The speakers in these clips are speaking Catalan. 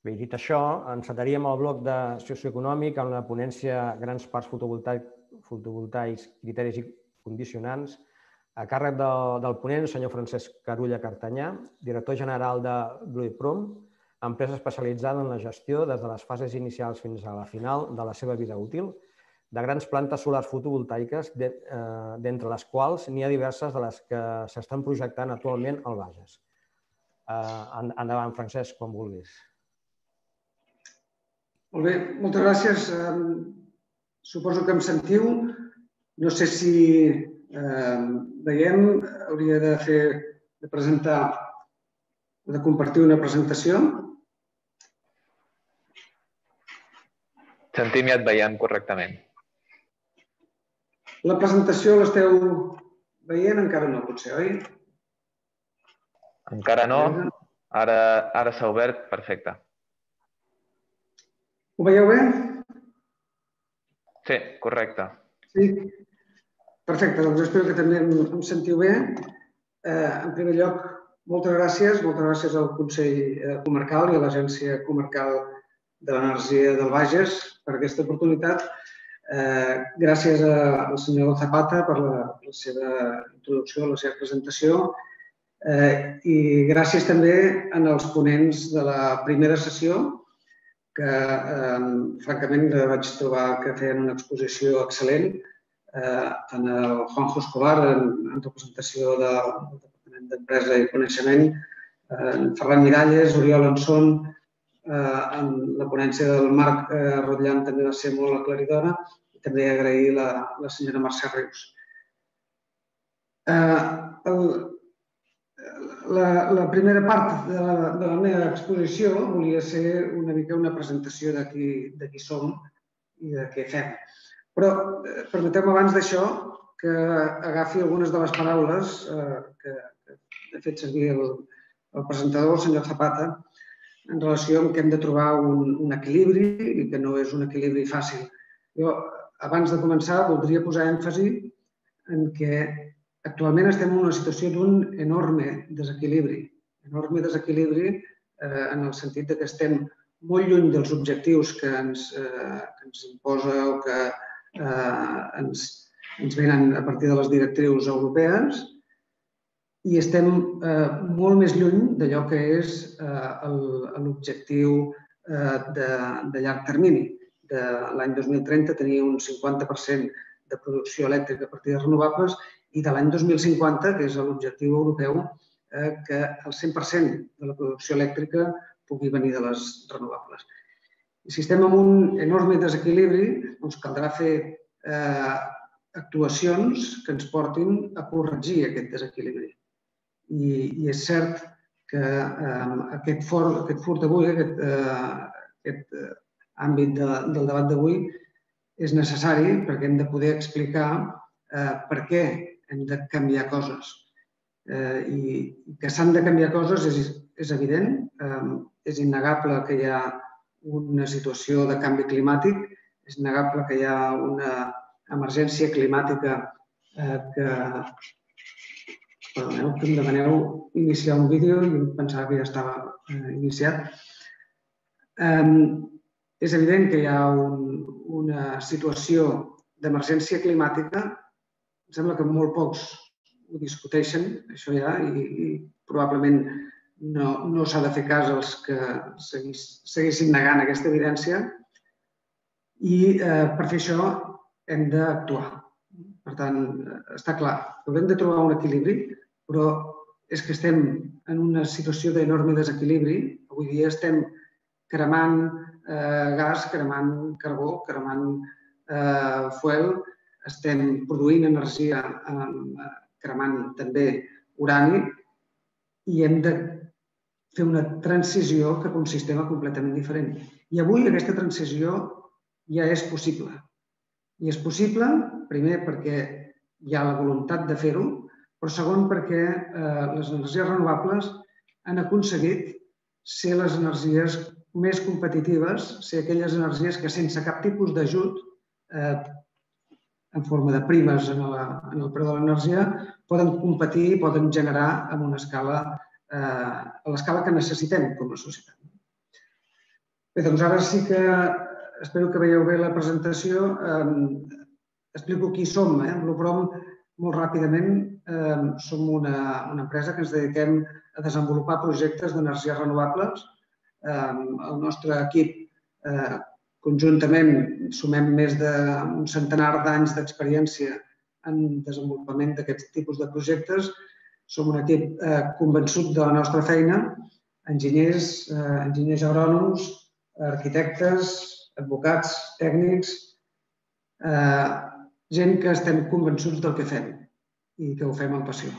Bé, dit això, encetarem el bloc de socioeconòmic amb la ponència Grans parcs fotovoltaics, criteris i condicionants, a càrrec del ponent, el senyor Francesc Carulla Cartanyà, director general de Blueprom, empresa especialitzada en la gestió des de les fases inicials fins a la final de la seva vida útil, de grans plantes solars fotovoltaiques, d'entre les quals n'hi ha diverses de les que s'estan projectant actualment al Bages. Endavant, Francesc, quan vulguis. Molt bé, moltes gràcies. Suposo que em sentiu. No sé si veiem, hauria de presentar, de compartir una presentació. Sentim i et veiem correctament. La presentació l'esteu veient? Encara no, potser, oi? Encara no. Ara s'ha obert. Perfecte. Ho veieu bé? Sí, correcte. Sí? Perfecte, doncs espero que també em sentiu bé. En primer lloc, moltes gràcies al Consell Comarcal i a l'Agència Comarcal de l'Energia del Bages per aquesta oportunitat. Gràcies al senyor Zapata per la seva introducció, la seva presentació, i gràcies també als ponents de la primera sessió, que francament vaig trobar que feien una exposició excel·lent, tant el Juanjo Escobar, en representació del Departament d'Empresa i Coneixement, en Ferran Miralles, Oriol Anson, en la ponència del Marc Rotllant també va ser molt aclaridora, i també agrair la senyora Mercè Rius. La primera part de la meva exposició volia ser una mica una presentació de qui som i de què fem. Però permeteu-me abans d'això que agafi algunes de les paraules que ha fet servir el presentador, el senyor Zapata, en relació amb que hem de trobar un equilibri i que no és un equilibri fàcil. Jo, abans de començar, voldria posar èmfasi en que actualment estem en una situació d'un enorme desequilibri. Enorme desequilibri en el sentit que estem molt lluny dels objectius que ens imposa o que ens venen a partir de les directrius europees i estem molt més lluny d'allò que és l'objectiu de llarg termini. L'any 2030 tenia un 50% de producció elèctrica a partir de renovables i de l'any 2050, que és l'objectiu europeu, que el 100% de la producció elèctrica pugui venir de les renovables. I si estem en un enorme desequilibri, doncs caldrà fer actuacions que ens portin a corregir aquest desequilibri. I és cert que aquest fur d'avui, aquest àmbit del debat d'avui, és necessari perquè hem de poder explicar per què hem de canviar coses. I que s'han de canviar coses és evident, és innegable que hi ha una situació de canvi climàtic, és innegable que hi ha una emergència climàtica que... Perdoneu, que em demaneu iniciar un vídeo i em pensava que ja estava iniciat. És evident que hi ha una situació d'emergència climàtica. Em sembla que molt pocs ho discuteixen, això ja, i probablement no s'ha de fer cas als que seguissin negant aquesta evidència. I per fer això hem d'actuar. Per tant, està clar, haurem de trobar un equilibri, però és que estem en una situació d'enorme desequilibri. Avui dia estem cremant gas, cremant carbó, cremant fuel, estem produint energia cremant també urani i hem de fer una transició cap a un sistema completament diferent. I avui aquesta transició ja és possible. I és possible, primer, perquè hi ha la voluntat de fer-ho, però segon, perquè les energies renovables han aconseguit ser les energies més competitives, ser aquelles energies que sense cap tipus d'ajut, en forma de primes en el preu de l'energia, poden competir i poden generar a l'escala que necessitem com a societat. Bé, doncs ara sí que espero que veieu bé la presentació. Explico qui som. Bluprom, molt ràpidament, som una empresa que ens dediquem a desenvolupar projectes d'energies renovables. El nostre equip, conjuntament, sumem més d'un centenar d'anys d'experiència en desenvolupament d'aquests tipus de projectes. Som un equip convençut de la nostra feina, enginyers agrònoms, arquitectes, advocats, tècnics, gent que estem convençuts del que fem i que ho fem amb passió.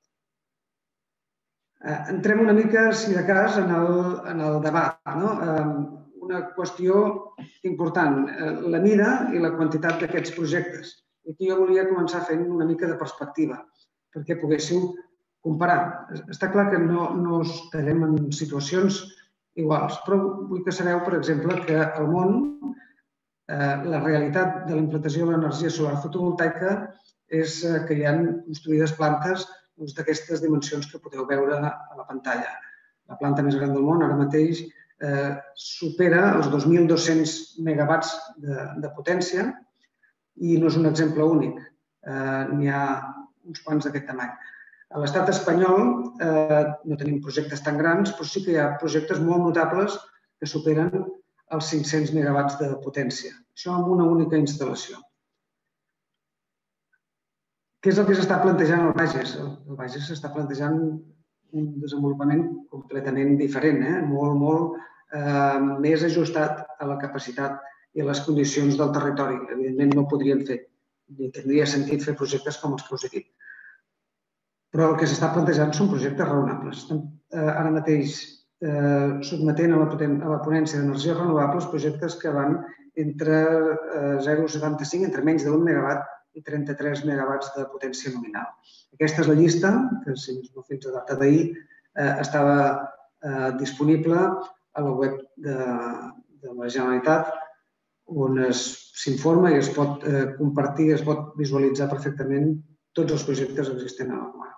Entrem una mica, si de cas, en el debat. Una qüestió important, la mida i la quantitat d'aquests projectes. Aquí jo volia començar fent una mica de perspectiva, perquè poguéssiu comparar. Està clar que no estarem en situacions iguals, però vull que sabeu, per exemple, que al món la realitat de la implantació de l'energia solar fotovoltaica és que hi ha construïdes plantes d'aquestes dimensions que podeu veure a la pantalla. La planta més gran del món ara mateix supera els 2.200 megawatts de potència i no és un exemple únic. N'hi ha uns quants d'aquest tamany. A l'estat espanyol no tenim projectes tan grans, però sí que hi ha projectes molt notables que superen els 500 megawatts de potència. Això amb una única instal·lació. Què és el que s'està plantejant al Bages? El Bages s'està plantejant un desenvolupament completament diferent, molt més ajustat a la capacitat i a les condicions del territori. Evidentment no podríem fer, ni tindria sentit fer projectes com els que us he dit. Però el que s'està plantejant són projectes raonables. Ara mateix sotmetent a la ponència d'energies renovables projectes que van entre 0,75, entre menys d'1 megawatt i 33 megawatts de potència nominal. Aquesta és la llista, que no fins a data d'ahir estava disponible a la web de la Generalitat, on s'informa i es pot compartir, es pot visualitzar perfectament tots els projectes existents a la comarca.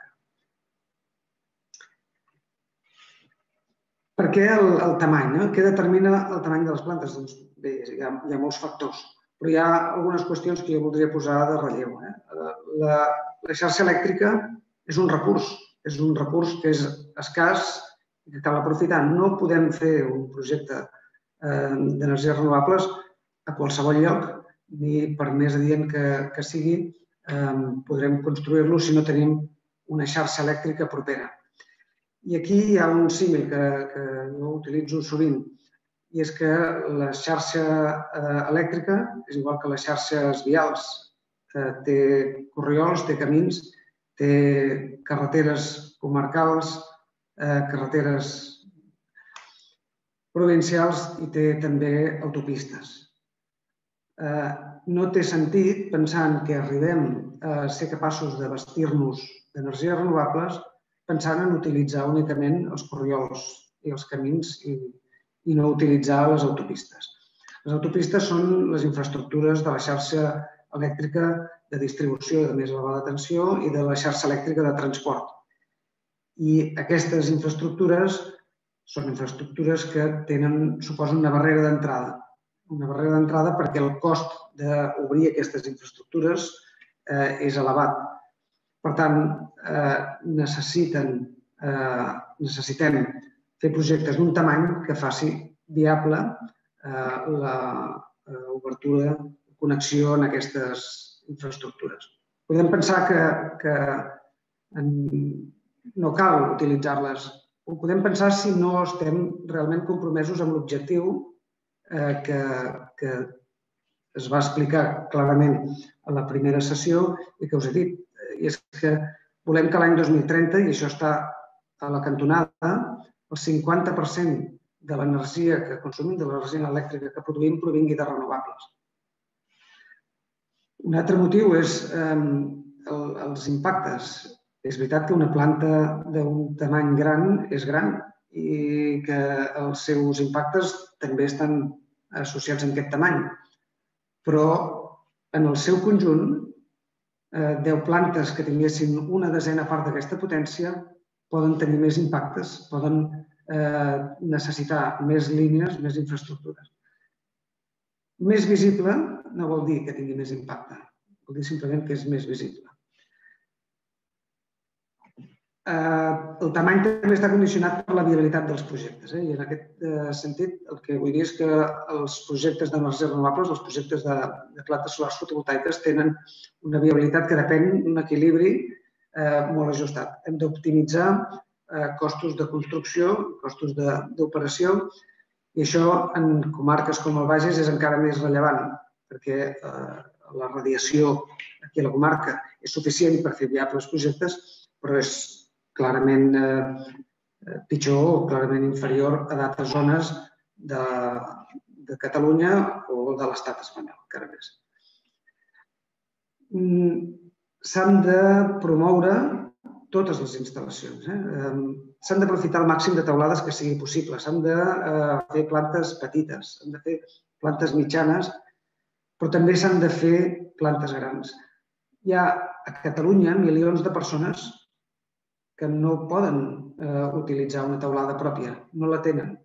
Per què el tamany? Què determina el tamany de les plantes? Doncs bé, hi ha molts factors, però hi ha algunes qüestions que jo voldria posar de relleu. La xarxa elèctrica és un recurs que és escàs i que cal aprofitar. No podem fer un projecte d'energies renovables a qualsevol lloc, ni per més adient que sigui, podrem construir-lo si no tenim una xarxa elèctrica propera. I aquí hi ha un símil que jo utilitzo sovint, i és que la xarxa elèctrica és igual que les xarxes vials. Té corriols, té camins, té carreteres comarcals, carreteres provincials i té també autopistes. No té sentit pensar que arribem a ser capaços de vestir-nos d'energies renovables pensant en utilitzar únicament els corriols i els camins i no utilitzar les autopistes. Les autopistes són les infraestructures de la xarxa elèctrica de distribució de més elevada tensió i de la xarxa elèctrica de transport. I aquestes infraestructures són infraestructures que suposen una barrera d'entrada. Una barrera d'entrada perquè el cost d'obrir aquestes infraestructures és elevat. Per tant, necessitem fer projectes d'un tamany que faci viable l'obertura, la connexió en aquestes infraestructures. Podem pensar que no cal utilitzar-les. Ho podem pensar si no estem realment compromesos amb l'objectiu que es va explicar clarament a la primera sessió i que us he dit. I és que volem que l'any 2030, i això està a la cantonada, el 50% de l'energia que consumim, de l'energia elèctrica que produïm, provingui de renovables. Un altre motiu és els impactes. És veritat que una planta d'un tamany gran és gran i que els seus impactes també estan associats amb aquest tamany, però en el seu conjunt 10 plantes que tinguessin una desena part d'aquesta potència poden tenir més impactes, poden necessitar més línies, més infraestructures. Més visible no vol dir que tingui més impacte, vol dir simplement que és més visible. El tamany també està condicionat per la viabilitat dels projectes. I en aquest sentit, el que vull dir és que els projectes d'energies renovables, els projectes de plantes solars fotovoltaiques, tenen una viabilitat que depèn d'un equilibri molt ajustat. Hem d'optimitzar costos de construcció, costos d'operació, i això en comarques com el Bages és encara més rellevant, perquè la radiació aquí a la comarca és suficient per fer viables projectes, però és clarament pitjor o clarament inferior a d'altres zones de Catalunya o de l'estat espanyol, encara més. S'han de promoure totes les instal·lacions. S'han d'aprofitar al màxim de teulades que sigui possible. S'han de fer plantes petites, s'han de fer plantes mitjanes, però també s'han de fer plantes grans. Hi ha a Catalunya milions de persones que no poden utilitzar una teulada pròpia, no la tenen.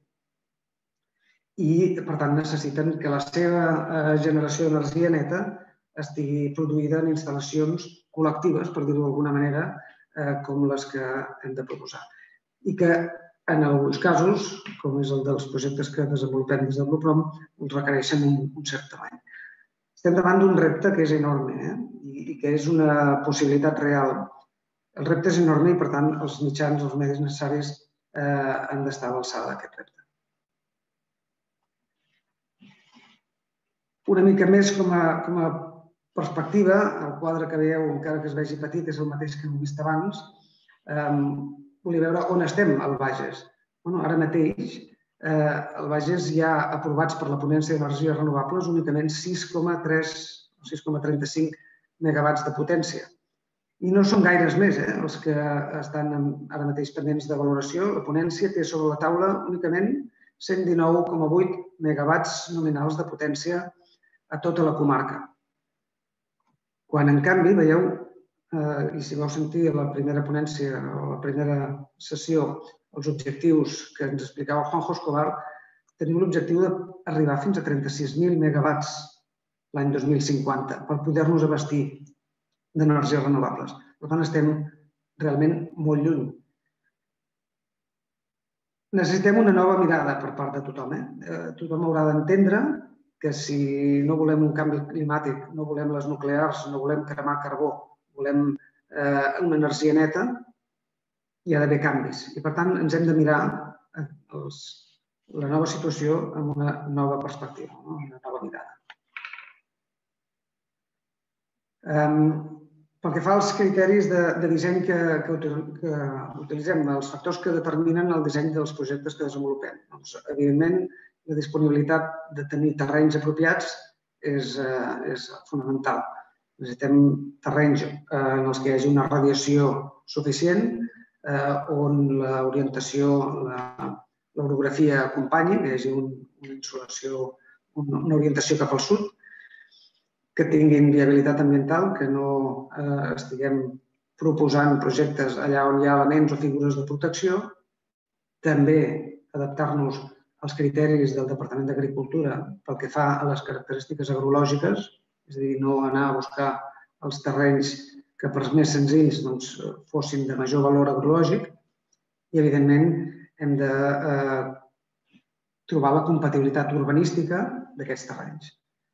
I, per tant, necessiten que la seva generació d'energia neta estigui produïda en instal·lacions col·lectives, per dir-ho d'alguna manera, com les que hem de proposar. I que, en alguns casos, com és el dels projectes que desenvolupem des del Blue Prom, requereixen un cert tamany. Estem davant d'un repte que és enorme i que és una possibilitat real. El repte és enorme i, per tant, els mitjans, els medis necessaris han d'estar a l'alçada d'aquest repte. Una mica més com a perspectiva, el quadre que veieu, encara que es vegi petit, és el mateix que hem vist abans. Volia veure on estem al Bages. Ara mateix, al Bages hi ha aprovats per la ponència d'energies renovables únicament 6,3 o 6,35 megawatts de potència. I no són gaires més els que estan ara mateix pendents de valoració. La ponència té sobre la taula únicament 119,8 megawatts nominals de potència a tota la comarca. Quan, en canvi, veieu, i si vau sentir a la primera ponència o a la primera sessió els objectius que ens explicava Juanjo Escobar, tenim l'objectiu d'arribar fins a 36.000 megawatts l'any 2050 per poder-nos abastir d'energies renovables. Per tant, estem realment molt lluny. Necessitem una nova mirada per part de tothom. Tothom haurà d'entendre que si no volem un canvi climàtic, no volem les nuclears, no volem cremar carbó, volem una energia neta, hi ha d'haver canvis. I, per tant, ens hem de mirar la nova situació amb una nova perspectiva, una nova mirada. Pel que fa als criteris de disseny que utilitzem, els factors que determinen el disseny dels projectes que desenvolupem. Evidentment, la disponibilitat de tenir terrenys apropiats és fonamental. Necessitem terrenys en els que hi hagi una radiació suficient, on l'orientació, l'orografia acompanyi, que hi hagi una insolació, una orientació cap al sud, que tinguin viabilitat ambiental, que no estiguem proposant projectes allà on hi ha elements o figures de protecció. També adaptar-nos als criteris del Departament d'Agricultura pel que fa a les característiques agrològiques, és a dir, no anar a buscar els terrenys que per més senzills fossin de major valor agrològic i, evidentment, hem de trobar la compatibilitat urbanística d'aquests terrenys.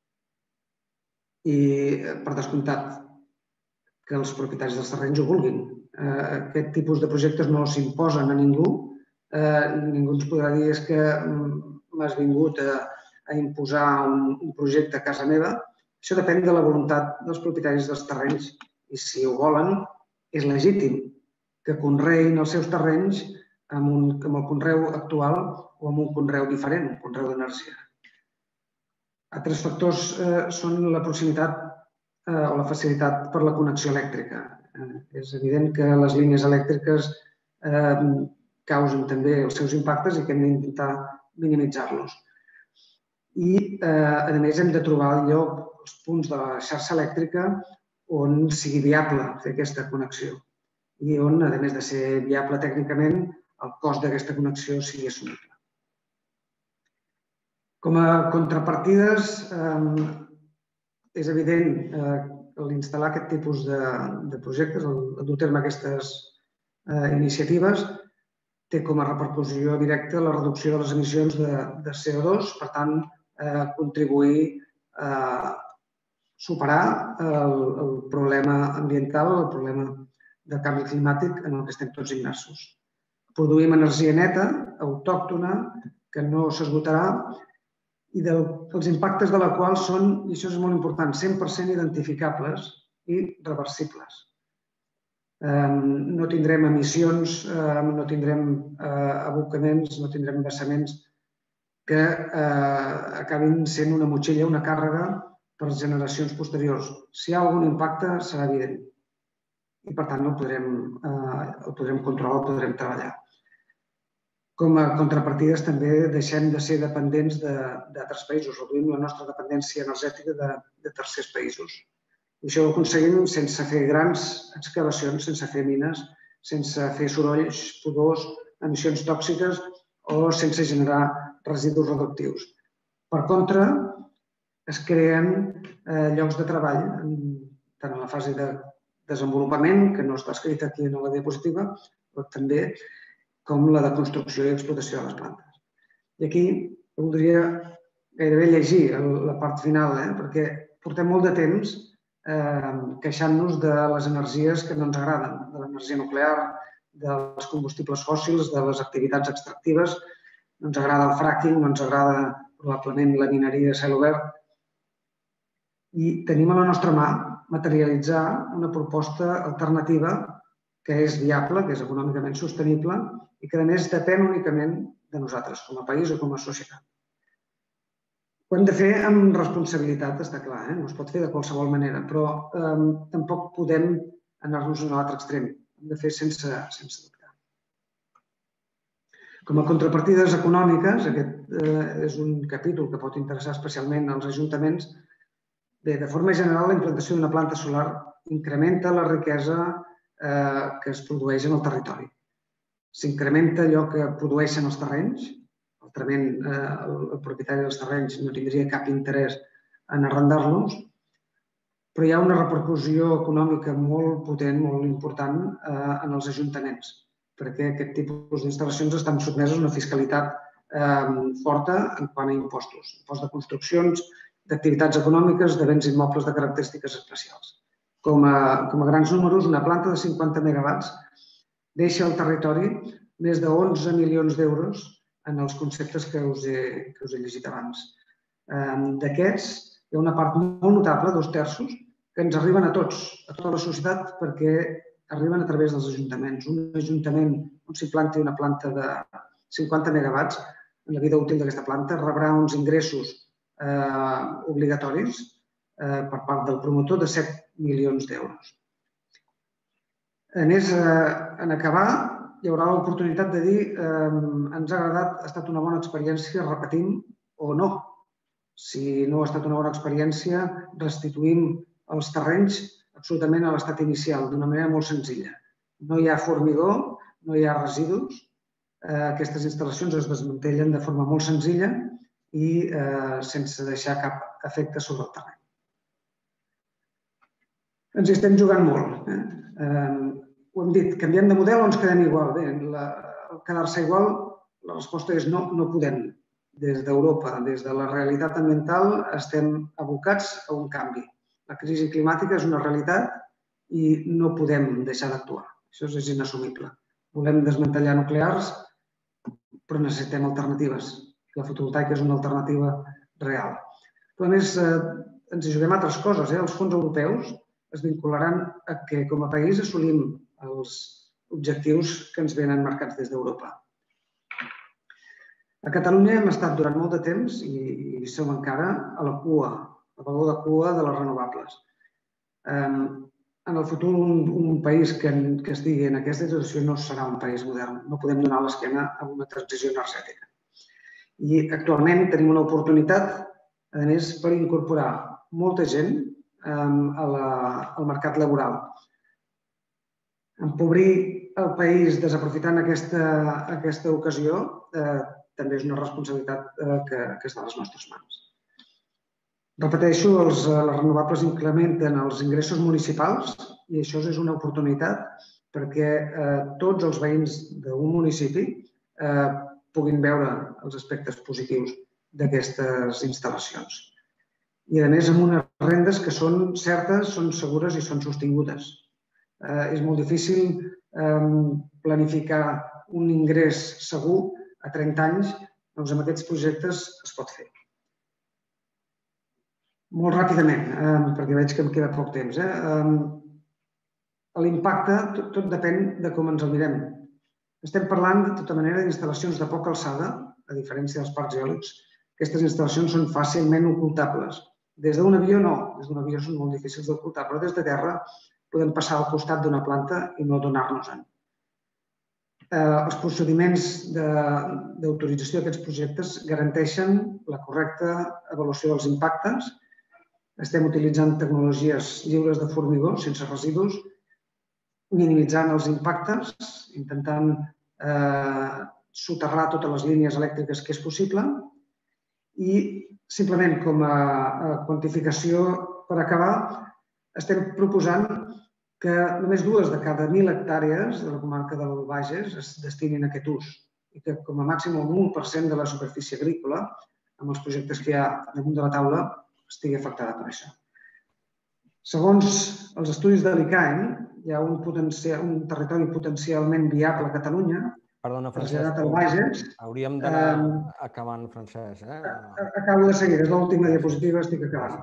I, per descomptat, que els propietaris dels terrenys ho vulguin. Aquest tipus de projectes no s'imposen a ningú. Ningú ens podrà dir que m'has vingut a imposar un projecte a casa meva. Això depèn de la voluntat dels propietaris dels terrenys. I si ho volen, és legítim que conreïn els seus terrenys amb el conreu actual o amb un conreu diferent, un conreu d'energia. Altres factors són la proximitat o la facilitat per la connexió elèctrica. És evident que les línies elèctriques causen també els seus impactes i que hem d'intentar minimitzar-los. I, a més, hem de trobar el lloc, els punts de la xarxa elèctrica on sigui viable fer aquesta connexió i on, a més de ser viable tècnicament, el cost d'aquesta connexió sigui assumible. Com a contrapartides, és evident que l'instal·lar aquest tipus de projectes, el dur a terme aquestes iniciatives, té com a repercussió directa la reducció de les emissions de CO2, per tant, contribuir a superar el problema ambiental, el problema de canvi climàtic en el que estem tots immersos. Produïm energia neta, autòctona, que no s'esgotarà i els impactes de la qual són, i això és molt important, 100% identificables i reversibles. No tindrem emissions, no tindrem abocaments, no tindrem vessaments que acabin sent una motxilla, una càrrega per a generacions posteriors. Si hi ha algun impacte, serà evident i, per tant, el podrem controlar, el podrem treballar. Com a contrapartides, també deixem de ser dependents d'altres països, reduïm la nostra dependència energètica de tercers països. I això ho aconseguim sense fer grans excavacions, sense fer mines, sense fer sorolls, pudors, emissions tòxiques o sense generar residus reductius. Per contra, es creen llocs de treball, tant en la fase de desenvolupament, que no està escrit aquí en la diapositiva, però també com la de construcció i explotació de les plantes. I aquí voldria gairebé llegir la part final, perquè portem molt de temps queixant-nos de les energies que no ens agraden, de l'energia nuclear, dels combustibles fòssils, de les activitats extractives. No ens agrada el fracking, no ens agrada probablement la mineria a cel obert. I tenim a la nostra mà materialitzar una proposta alternativa que és viable, que és econòmicament sostenible i que, a més, depèn únicament de nosaltres, com a país o com a societat. Ho hem de fer amb responsabilitat, està clar, no es pot fer de qualsevol manera, però tampoc podem anar-nos a l'altre extrem. Hem de fer sense dubtar. Com a contrapartides econòmiques, aquest és un capítol que pot interessar especialment als ajuntaments. Bé, de forma general, la implantació d'una planta solar incrementa la riquesa que es produeix en el territori. S'incrementa allò que produeixen els terrenys. Altrament, el propietari dels terrenys no tindria cap interès en arrendar-los, però hi ha una repercussió econòmica molt potent, molt important en els ajuntaments, perquè aquest tipus d'instal·lacions estan sotmeses a una fiscalitat forta en quant a impostos. Impost de construccions, d'activitats econòmiques, de béns immobles de característiques especials. Com a grans números, una planta de 50 megawatts deixa al territori més de 11 milions d'euros en els conceptes que us he llegit abans. D'aquests, hi ha una part molt notable, 2/3, que ens arriben a tots, a tota la societat, perquè arriben a través dels ajuntaments. Un ajuntament on s'hi planti una planta de 50 megawatts, en la vida útil d'aquesta planta, rebrà uns ingressos obligatoris per part del promotor de 7 milions d'euros. A més, en acabar, hi haurà l'oportunitat de dir ens ha agradat, ha estat una bona experiència, repetim o no. Si no ha estat una bona experiència, restituïm els terrenys absolutament a l'estat inicial, d'una manera molt senzilla. No hi ha formigó, no hi ha residus. Aquestes instal·lacions es desmantellen de forma molt senzilla i sense deixar cap efecte sobre el terreny. Ens hi estem jugant molt. Ho hem dit, canviem de model o ens quedem igual? Bé, quedar-se igual, la resposta és no, no podem. Des d'Europa, des de la realitat ambiental, estem abocats a un canvi. La crisi climàtica és una realitat i no podem deixar d'actuar. Això és inassumible. Volem desmantellar nuclears, però necessitem alternatives. La fotovoltaica és una alternativa real. Però, a més, ens hi juguem altres coses. Els fons europeus es vincularan a que, com a país, assolim els objectius que ens venen marcats des d'Europa. A Catalunya hem estat durant molt de temps, i som encara, a la cua, a vagó de cua de les renovables. En el futur, un país que estigui en aquesta situació no serà un país modern. No podem donar l'esquena a una transició energètica. I actualment tenim una oportunitat, a més, per incorporar molta gent al mercat laboral. Empobrir el país desaprofitant aquesta ocasió també és una responsabilitat que està a les nostres mans. Repeteixo, les renovables incrementen els ingressos municipals i això és una oportunitat perquè tots els veïns d'un municipi puguin veure els aspectes positius d'aquestes instal·lacions. I, a més, amb unes rendes que són certes, són segures i són sostingudes. És molt difícil planificar un ingrés segur a 30 anys, doncs amb aquests projectes es pot fer. Molt ràpidament, perquè veig que em queda poc temps. L'impacte, tot depèn de com ens el mirem. Estem parlant, de tota manera, d'instal·lacions de poca alçada, a diferència dels parcs eòlics. Aquestes instal·lacions són fàcilment ocultables. Des d'un avió no, des d'un avió són molt difícils d'ocultar, però des de terra podem passar al costat d'una planta i no adonar-nos-en. Els procediments d'autorització d'aquests projectes garanteixen la correcta avaluació dels impactes. Estem utilitzant tecnologies lliures de formigó, sense residus, minimitzant els impactes, intentant soterrar totes les línies elèctriques que és possible i simplement com a quantificació per acabar estem proposant que només 2 de cada 1.000 hectàrees de la comarca del Bages es destinin a aquest ús i que com a màxim el 1% de la superfície agrícola amb els projectes que hi ha damunt de la taula estigui afectada per això. Segons els estudis de l'ICAEN, hi ha un territori potencialment viable a Catalunya, Perdona, traslladat al Bages. Hauríem d'anar acabant, Francesc. Acabo de seguir, és l'última diapositiva, estic acabant.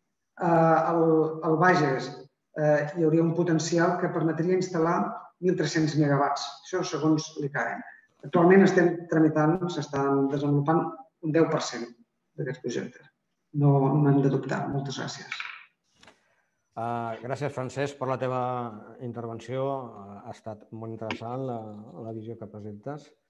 Al Bages hi hauria un potencial que permetria instal·lar 1.300 megawatts, això segons l'ICAEN. Actualment estem tramitant, s'estan desenvolupant un 10% d'aquests projectes. No hem de dubtar. Moltes gràcies. Gràcies, Francesc, per la teva intervenció. Ha estat molt interessant la visió que presentes.